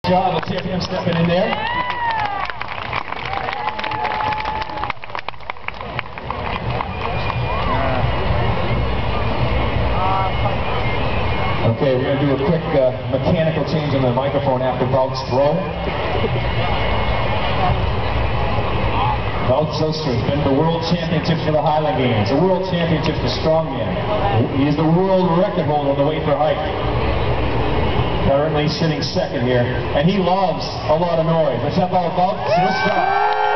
job of him stepping in there. Okay, we're going to do a quick mechanical change on the microphone after Wout's throw. Wout Zoster has been to the World Championships for the Highland Games, the World Championships for Strongman. He is the world record holder on the weight for height. Currently sitting second here, and he loves a lot of noise. Let's have Wout Zoster.